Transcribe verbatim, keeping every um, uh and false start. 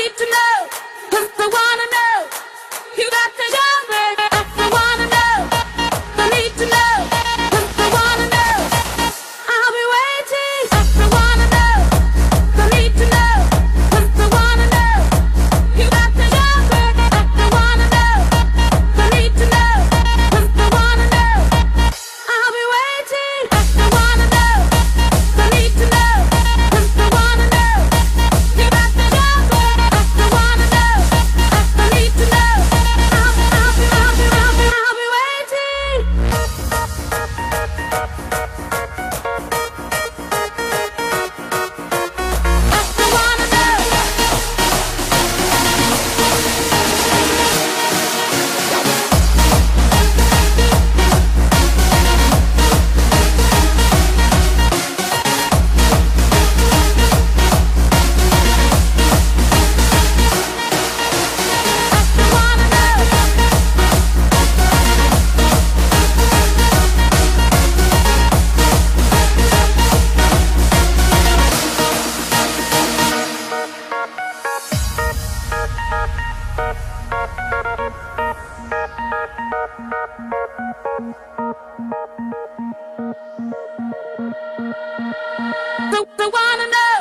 need to know, 'cause I wanna know. You got to go, baby. I wanna know. I need to know, 'cause I wanna know. I'll be waiting. I wanna know. I need to know, 'cause I wanna know. You got to go, baby. I wanna know. I need to know, 'cause I wanna know. I'll be waiting. I wanna know. I need to know, 'cause I wanna know. You got to go, baby. I wanna know. I need to know. I'll be, I'll be, I'll be, I'll be, I'll be waiting. I wanna know. I wanna know. So, so wanna know.